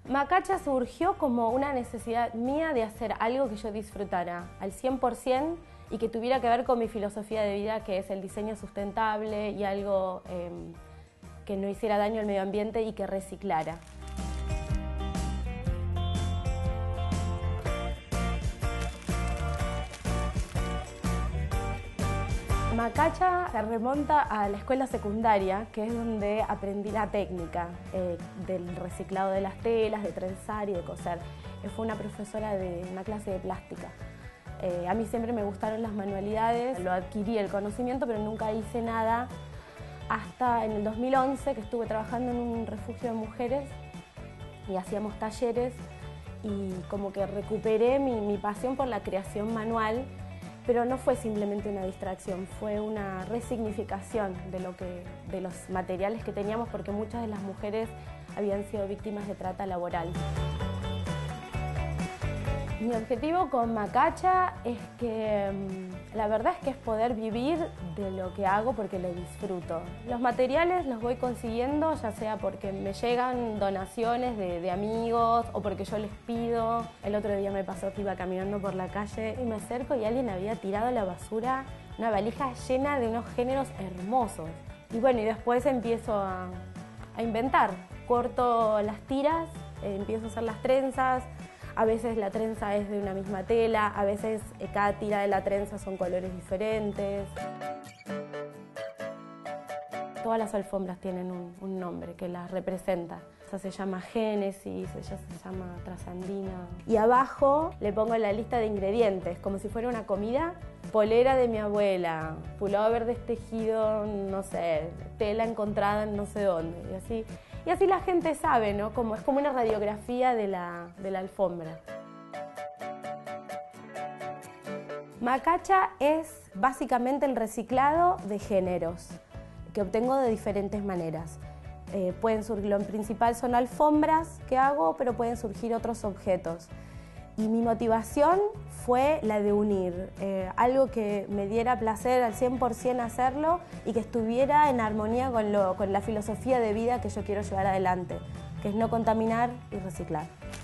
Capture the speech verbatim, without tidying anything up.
Macacha surgió como una necesidad mía de hacer algo que yo disfrutara al cien por cien y que tuviera que ver con mi filosofía de vida, que es el diseño sustentable y algo eh, que no hiciera daño al medio ambiente y que reciclara. Macacha se remonta a la escuela secundaria, que es donde aprendí la técnica eh, del reciclado de las telas, de trenzar y de coser. Eh, fue una profesora de una clase de plástica. Eh, a mí siempre me gustaron las manualidades, lo adquirí el conocimiento, pero nunca hice nada hasta en el dos mil once, que estuve trabajando en un refugio de mujeres y hacíamos talleres y como que recuperé mi, mi pasión por la creación manual. Pero no fue simplemente una distracción, fue una resignificación de, lo que, de los materiales que teníamos, porque muchas de las mujeres habían sido víctimas de trata laboral. Mi objetivo con Macacha es que, la verdad es que es poder vivir de lo que hago porque lo disfruto. Los materiales los voy consiguiendo, ya sea porque me llegan donaciones de, de amigos o porque yo les pido. El otro día me pasó que iba caminando por la calle y me acerco y alguien había tirado a la basura una valija llena de unos géneros hermosos. Y bueno, y después empiezo a, a inventar. Corto las tiras, eh, empiezo a hacer las trenzas. A veces la trenza es de una misma tela, a veces cada tira de la trenza son colores diferentes. Todas las alfombras tienen un, un nombre que las representa. Esa se llama Génesis, ella se llama Trasandina. Y abajo le pongo la lista de ingredientes, como si fuera una comida. Polera de mi abuela, pullover destejido, no sé, tela encontrada en no sé dónde. Y así, y así la gente sabe, ¿no? Como, es como una radiografía de la, de la alfombra. Macacha es básicamente el reciclado de géneros, que obtengo de diferentes maneras. Eh, pueden surgir, lo principal son alfombras que hago, pero pueden surgir otros objetos. Y mi motivación fue la de unir eh, algo que me diera placer al cien por cien hacerlo y que estuviera en armonía con, lo, con la filosofía de vida que yo quiero llevar adelante, que es no contaminar y reciclar.